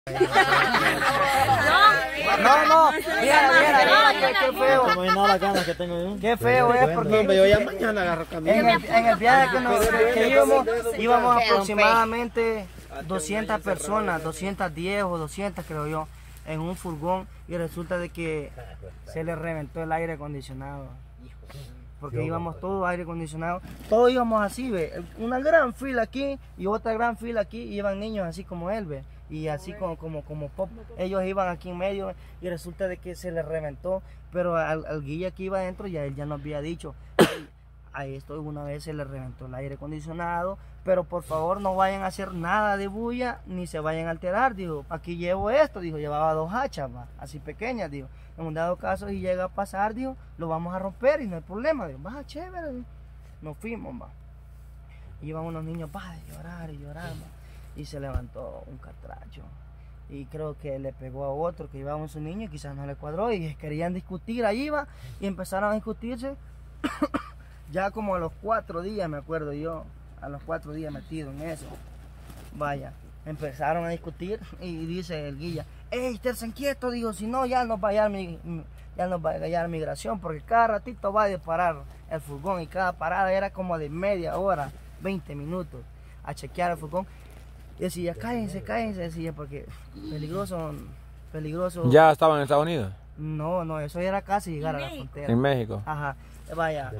No, mira, qué feo. No hay nada las ganas que tengo yo. Qué feo es porque yo ya mañana agarro camino. en el viaje que íbamos aproximadamente 200 personas, 210 o 200 creo yo, en un furgón, y resulta de que se le reventó el aire acondicionado. Porque íbamos todos aire acondicionado, todos íbamos así, ve, una gran fila aquí y otra gran fila aquí, y iban niños así como él, ve, y así como pop, ellos iban aquí en medio y resulta de que se les reventó, pero al guía que iba adentro ya él ya nos había dicho, a esto una vez se les reventó el aire acondicionado, pero por favor no vayan a hacer nada de bulla ni se vayan a alterar, dijo, aquí llevo esto, dijo, llevaba 2 hachas, va, así pequeñas, dijo. En un dado caso, si llega a pasar, dijo, lo vamos a romper y no hay problema. Dijo, va, chévere. Dijo. Nos fuimos, va. Y iban unos niños, va, de llorar y llorar, va. Y se levantó un catracho. Y creo que le pegó a otro que iba con su niño y quizás no le cuadró. Y querían discutir, ahí va. Y empezaron a discutirse. Ya como a los 4 días, me acuerdo yo. A los 4 días metido en eso. Vaya. Empezaron a discutir y dice el guía, ¡ey, esténse quietos! Digo, si no, ya nos va a hallar migración, porque cada ratito va a disparar el furgón y cada parada era como de media hora, 20 minutos, a chequear el furgón. Y decía, cállense, decía, porque peligroso. ¿Ya estaban en Estados Unidos? No, eso era casi llegar a la frontera. ¿En México? Ajá, vaya.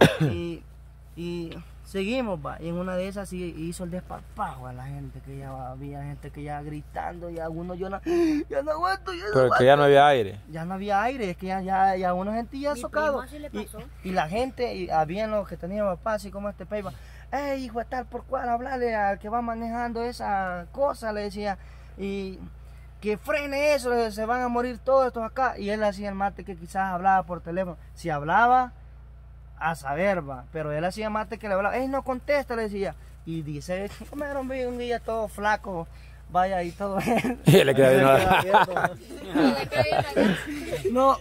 Y seguimos, va, y en una de esas sí hizo el desparpajo a la gente, que ya había gente que ya gritando, y algunos ya no aguanto, Pero que ya no había aire. Ya no había aire, es que ya uno gente ya socado. Y la gente, y habían los que tenían papá, así como este peiba, hijo de tal por cual, hablarle al que va manejando esa cosa, le decía, y que frene eso, se van a morir todos estos acá. Y él hacía el mate que quizás hablaba por teléfono, si hablaba, a saber, va, pero él hacía mate que le hablaba, no contesta, le decía, y dice, como era un guía todo flaco, vaya, y todo eso. Y le queda no,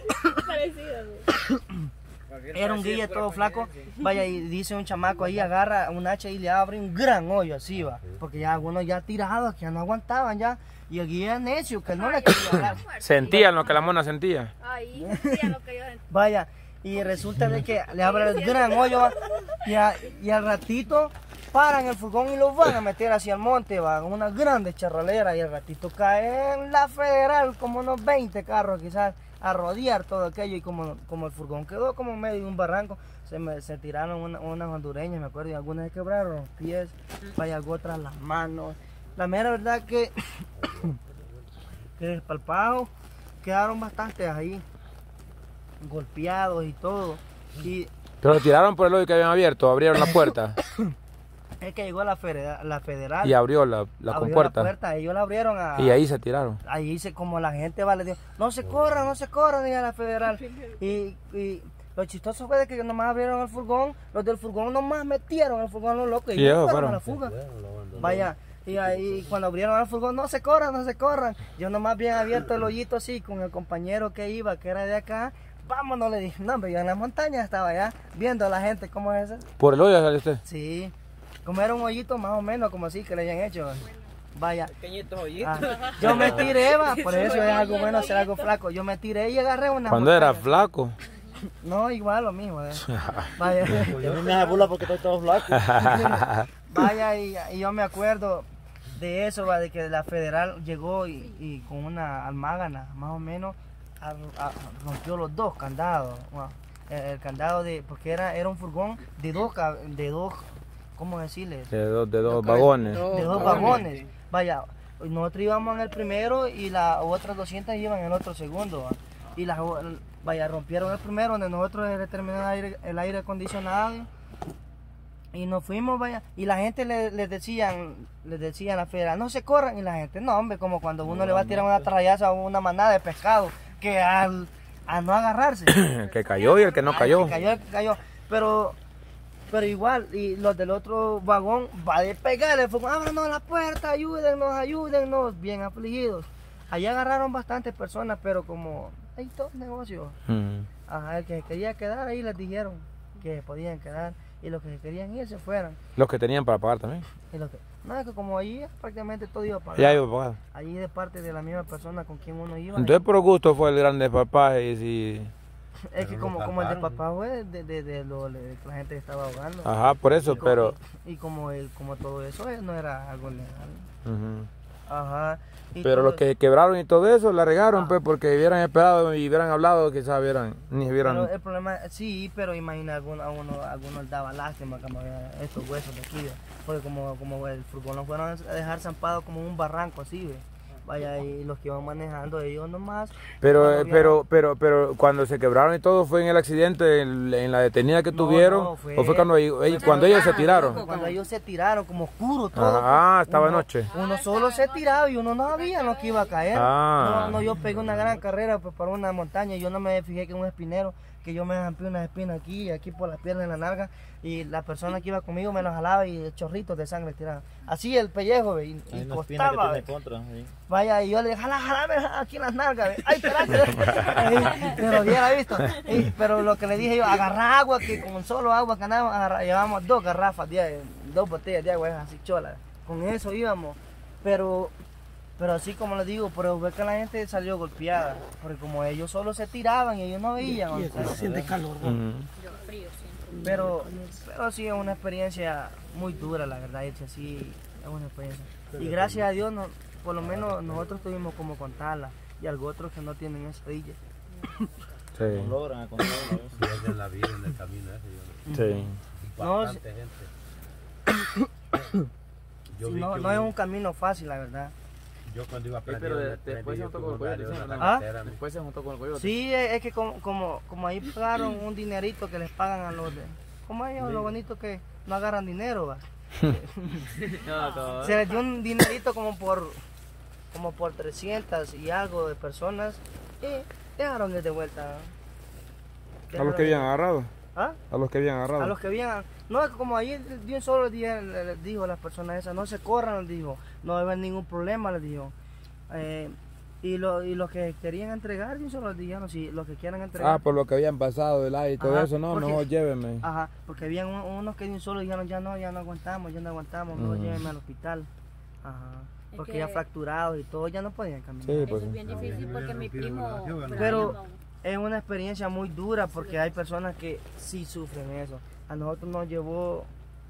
era un guía todo flaco, vaya, y dice un chamaco ahí, agarra un hacha y le abre un gran hoyo así, va, porque ya algunos ya tirados, que ya no aguantaban ya, y el guía necio, que no le quería hablar. Sentían lo que la mona sentía. Ahí, sentían lo que yo sentía. Vaya. Y resulta de que le abre el gran hoyo y al ratito paran el furgón y lo van a meter hacia el monte, va, una grande charrolera, y al ratito cae en la federal como unos 20 carros quizás a rodear todo aquello, y como el furgón quedó como en medio de un barranco, se tiraron unas hondureñas, me acuerdo, y algunas se quebraron los pies, vaya, otras las manos. La mera verdad que despalpados quedaron bastantes ahí, golpeados y todo. Pero lo tiraron por el hoyo que habían abierto, abrieron la puerta. Es que llegó la federal y abrió la compuerta. La puerta, ellos la abrieron y ahí se tiraron. Ahí como la gente va, le dijo, no se corran, dijo la federal. Y lo chistoso fue de que nomás abrieron el furgón, los del furgón nomás metieron el furgón los locos y fueron a la fuga. Vaya. Y ahí cuando abrieron el furgón, no se corran. Yo nomás bien abierto el hoyito así con el compañero que iba, que era de acá. Vámonos, le dije, no, hombre, yo en las montañas estaba allá, viendo a la gente cómo es eso. ¿Por el hoyo salió usted? Sí, como era un hoyito más o menos, como así que le hayan hecho. Vaya. Pequeñitos hoyitos. Yo me tiré, va, por eso es algo bueno hacer algo flaco. Yo me tiré y agarré una. ¿Cuándo era flaco? No, igual lo mismo. Vaya. Yo no me burla porque estoy todo flaco. Vaya, y yo me acuerdo de eso, va, de que la federal llegó y con una almágana, más o menos, rompió los 2 candados. Wow. El candado porque era un furgón de dos, ¿cómo decirle? De dos vagones. De 2 vagones. Vaya, nosotros íbamos en el primero y las otras 200 iban en el otro segundo. ¿Va? Y vaya, rompieron el primero donde nosotros le terminó el aire acondicionado. Y nos fuimos, vaya, y la gente les decían a la federal, no se corran, y la gente, no, hombre, como cuando uno le va a tirar una trayaza o una manada de pescado, que a no agarrarse. Que cayó y el que no cayó. El que cayó, pero igual, y los del otro vagón va a despegar, el furgón, ábranos la puerta, ayúdennos, bien afligidos. Allí agarraron bastantes personas, pero como hay todo negocio. Ajá, el que quería quedar ahí les dijeron que podían quedar. Y los que querían ir se fueron. Los que tenían para pagar también. No, es que como ahí prácticamente todo iba pagado. Ya iba pagado. Allí de parte de la misma persona con quien uno iba. Entonces por gusto fue el grande papá y si... Es que como el de papá fue de lo que la gente estaba ahogando. Ajá, por eso, Y pero... como todo eso no era algo legal. Ujú. Ajá. Y Pero todo- los que quebraron y todo eso la regaron, pues, porque hubieran esperado y hubieran hablado, quizás ni hubieran... Pero el problema, sí, pero imagina, algunos daba lástima como estos huesos de aquí, ¿ve? Porque como el furgón lo fueron a dejar zampado como un barranco así, ¿ve? Vaya, y los que iban manejando ellos nomás. Pero cuando se quebraron y todo, ¿fue en el accidente, en la detenida que tuvieron? no, fue- ¿O fue cuando ellos se tiraron? Cuando ellos se tiraron, como oscuro todo. Ah, estaba de uno- noche. Uno solo se tiraba y uno no sabía lo que iba a caer. Ah. No, yo pegué una gran carrera pues, para una montaña y yo no me fijé que un espinero, que yo me rompí unas espinas aquí y aquí por las piernas en la nalga, y la persona que iba conmigo me lo jalaba y chorritos de sangre tiraban. Así el pellejo, ve, y Hay una espina que costaba. tiene Ve. contra. ¿Sí? Vaya, y yo le dije, jalame aquí en las nalgas, ve. Ay, espérate. Pero hubiera visto. Pero lo que le dije yo, agarra agua, que con solo agua que andábamos, llevábamos 2 garrafas, 2 botellas de agua, así cholas. Con eso íbamos. Pero así como les digo, pero fue que la gente salió golpeada. Porque como ellos solo se tiraban y ellos no veían. o sea, Se siente calor. Ujú. pero sí es una experiencia muy dura, la verdad, irse así es una experiencia. Y gracias a Dios, por lo menos nosotros tuvimos como contarla. Y algo otros que no tienen esa dicha. Sí. No logran a controlar. Pierden la vida en el camino ese. Sí. No, Bastante gente. Yo Sí, vi no, que no es un camino fácil, la verdad. yo cuando iba pero aprendiendo después se juntó con el coyote, ¿sí? ¿Ah? Después se juntó con el coyote. Sí, es que como ahí pagaron un dinerito que les pagan a los de... ¿Cómo es lo bonito que no agarran dinero, va? Se les dio un dinerito como por 300 y algo de personas y dejaron de vuelta. ¿A los que habían agarrado? ¿Ah? ¿A los que habían agarrado? A los que habían... No, es que como ahí de un solo día les dijo a las personas esas, no se corran, les dijo, no va a haber ningún problema, les dijo. Y los que querían entregar, de un solo día, no, si los que quieran entregar... Ah, por lo que habían pasado del aire y todo Ajá, eso, no, porque- mejor llévenme. Ajá, porque habían unos que de un solo dijeron, ya no aguantamos, mejor llévenme al hospital. Ajá, Es porque que- ya fracturados y todo, ya no podían caminar. Sí, Eso pues. es bien difícil porque mi primo... Pero es una experiencia muy dura porque hay personas que sí sufren eso. A nosotros nos llevó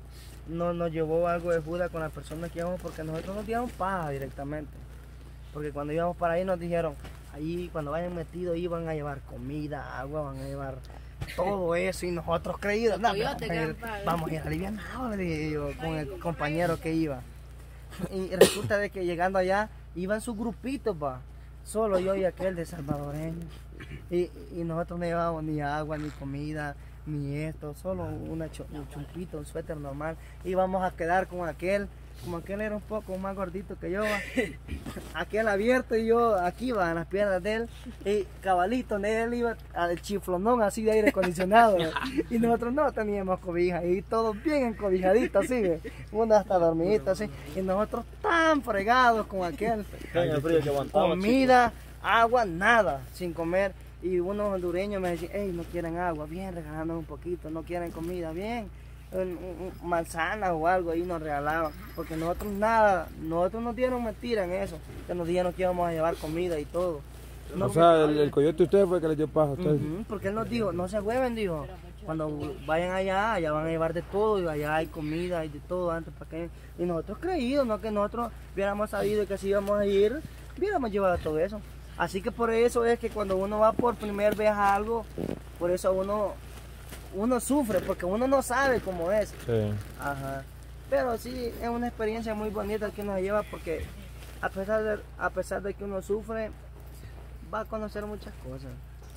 algo de Judas con las personas que íbamos porque nosotros nos dieron paja directamente. Porque cuando íbamos para ahí nos dijeron, ahí cuando vayan metidos iban a llevar comida, agua, van a llevar todo eso y nosotros creídos, no, vamos a ir alivianados, le dije yo con el compañero que iba. Y resulta de que llegando allá iban sus grupitos, pa, solo yo y aquel de salvadoreño. Y nosotros no llevábamos ni agua, ni comida, ni esto, solo un chumpito, un suéter normal. Íbamos a quedar con aquel, como aquel era un poco más gordito que yo, va, aquel abierto y yo aquí va en las piernas de él, y cabalito, él iba al chiflonón así de aire acondicionado, ¿ve? Y nosotros no teníamos cobija, y todos bien encobijaditos así, ¿ve? Uno hasta dormidito así, y nosotros tan fregados con aquel, El frío que aguantaba. comida, agua, nada, sin comer. Y unos hondureños me decían, hey, no quieren agua, bien, regalándonos un poquito, no quieren comida, bien, manzanas o algo ahí nos regalaban, porque nosotros nada, nosotros nos dieron mentira en eso, que nos dijeron que íbamos a llevar comida y todo. No, O sea, el coyote usted fue el que le dio paja a ustedes. porque él nos dijo, no se hueven, dijo, cuando vayan allá van a llevar de todo, y allá hay comida y de todo antes para que... Y nosotros creídos, no que nosotros hubiéramos sabido que si íbamos a ir, hubiéramos llevado todo eso. Así que por eso es que cuando uno va por primera vez a algo, por eso uno sufre, porque uno no sabe cómo es. Sí. Ajá. Pero sí, es una experiencia muy bonita que nos lleva, porque a pesar de que uno sufre, va a conocer muchas cosas.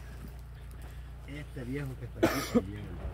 Este viejo que está aquí también.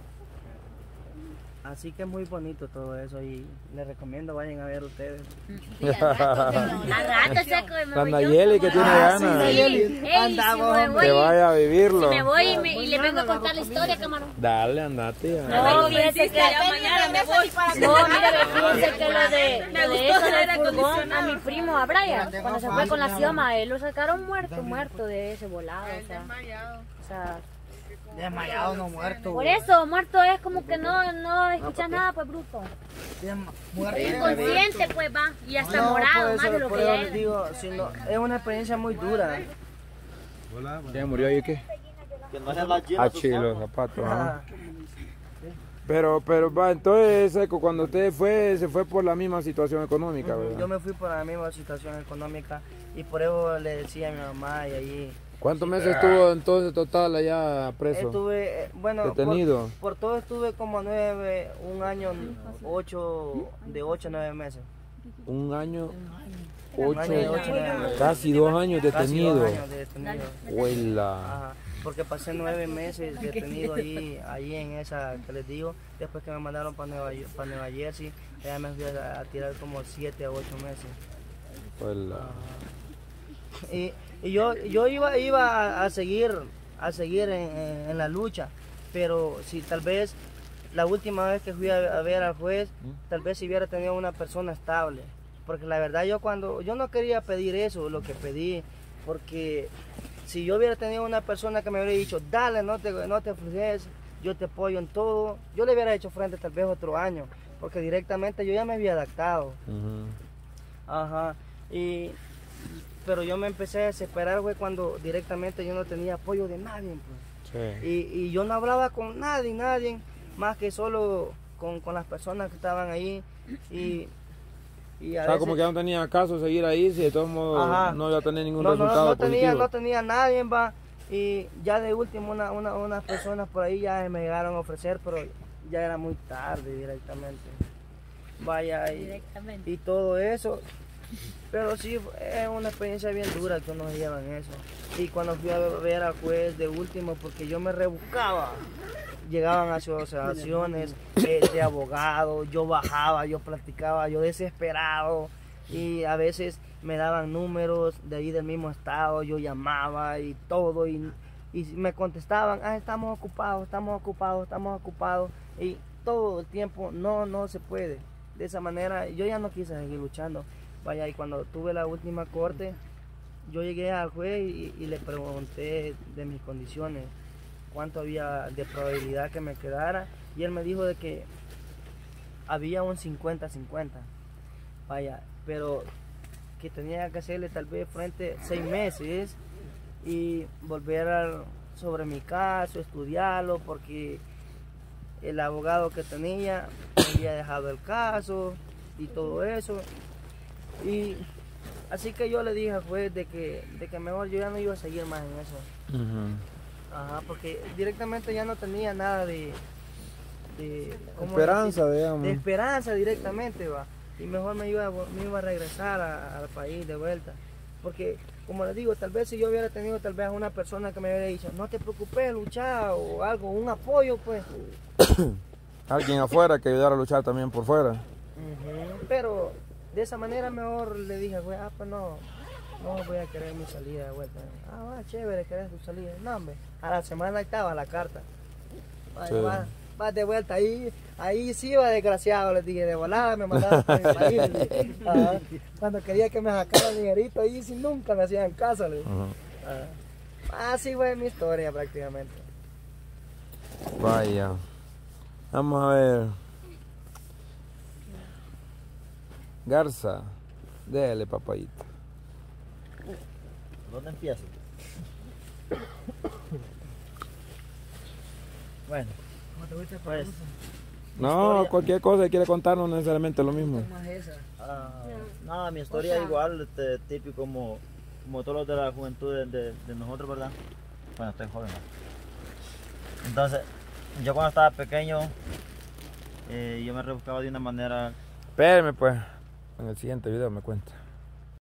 Así que es muy bonito todo eso y les recomiendo vayan a ver ustedes. Sí, al rato seco me La voy yo. Nayeli que tiene ganas. Nayeli. Ey, Andamos, si me hombre. Que voy, vaya a vivirlo. si me voy y le vengo a contar la historia, camarón. Dale, andate. No, fíjense que mañana me voy. no, mira, fíjense que lo de eso del furgón a mi primo, a Brian, cuando se fue con la Xioma, él lo sacaron muerto de ese volado, o sea, Desmayado, no muerto. Por eso, muerto es como que no escuchas nada, pues bruto. Muerto. Inconsciente, pues va. Y hasta morado, más de lo por que eso ya les era. digo, es una experiencia muy dura. Hola, ¿Quién murió ahí qué? Que no sean las llenas. Ah, los zapatos, ajá. Pero va, entonces, Seco, cuando usted se fue por la misma situación económica, ¿verdad? Yo me fui por la misma situación económica y por eso le decía a mi mamá y ahí... ¿Cuántos meses estuvo entonces total allá preso? Estuve, bueno, detenido. Por todo estuve como 1 año, 8, de 8 a 9 meses. 1 año, Un año y 8 meses. casi 2 años Casi detenido. 2 años detenido. Huela. Ajá, porque pasé 9 meses detenido ahí en esa que les digo. Después que me mandaron para Nueva Jersey, allá me fui a tirar como 7 a 8 meses. Huela. Y yo iba a seguir en la lucha, pero si tal vez la última vez que fui a ver al juez, tal vez si hubiera tenido una persona estable, porque la verdad yo no quería pedir eso, lo que pedí, porque si yo hubiera tenido una persona que me hubiera dicho, dale, no te afliges, yo te apoyo en todo, yo le hubiera hecho frente tal vez otro año, porque directamente yo ya me había adaptado. Ajá, pero yo me empecé a desesperar, güey, cuando directamente yo no tenía apoyo de nadie, pues. Sí. Y yo no hablaba con nadie, más que solo con las personas que estaban ahí. Y a O sea, veces, como que no tenía caso seguir ahí, si de todos modos Ajá. no iba a tener ningún resultado positivo. no tenía nadie, va. Y ya de último unas personas por ahí ya me llegaron a ofrecer, pero ya era muy tarde directamente. Vaya, y todo eso. Pero sí, es una experiencia bien dura que uno lleva en eso. Y cuando fui a ver al juez de último, porque yo me rebuscaba, llegaban asociaciones de abogados, yo bajaba, yo platicaba, yo desesperado. Y a veces me daban números de ahí del mismo estado, yo llamaba y todo. Y me contestaban, estamos ocupados. Y todo el tiempo, no se puede. De esa manera, yo ya no quise seguir luchando. Vaya, y cuando tuve la última corte, yo llegué al juez y le pregunté de mis condiciones, cuánto había de probabilidad que me quedara, y él me dijo de que había un 50-50, vaya, pero que tenía que hacerle tal vez frente 6 meses y volver sobre mi caso, estudiarlo, porque el abogado que tenía me había dejado el caso y todo eso. Y así que yo le dije al juez de que mejor yo ya no iba a seguir más en eso. Ajá, porque directamente ya no tenía nada de esperanza, digamos. De esperanza directamente, va. Y mejor me iba a regresar al país de vuelta. Porque, como les digo, tal vez si yo hubiera tenido tal vez una persona que me hubiera dicho, no te preocupes, luchar o algo, un apoyo, pues. Alguien afuera que ayudara a luchar también por fuera. Pero de esa manera mejor le dije, güey, pues no voy a querer mi salida de vuelta. Va, chévere, querés tu salida. No, hombre, a la semana estaba la carta. Sí. Va de vuelta, ahí sí va desgraciado, les dije, de volada me mandaron para mi país. Cuando quería que me sacaran dinerito, ahí sí nunca me hacían caso. Así fue mi historia prácticamente. Vaya. Vamos a ver. Garza, déjale papayita. ¿Dónde empiezo? Bueno, pues No, cualquier cosa que quiera contar no necesariamente lo mismo. nada, mi historia es igual, típico como todos los de la juventud de nosotros, ¿verdad? Bueno, estoy joven, ¿no? Entonces, yo cuando estaba pequeño, yo me rebuscaba de una manera. Espérame pues, en el siguiente video me cuenta.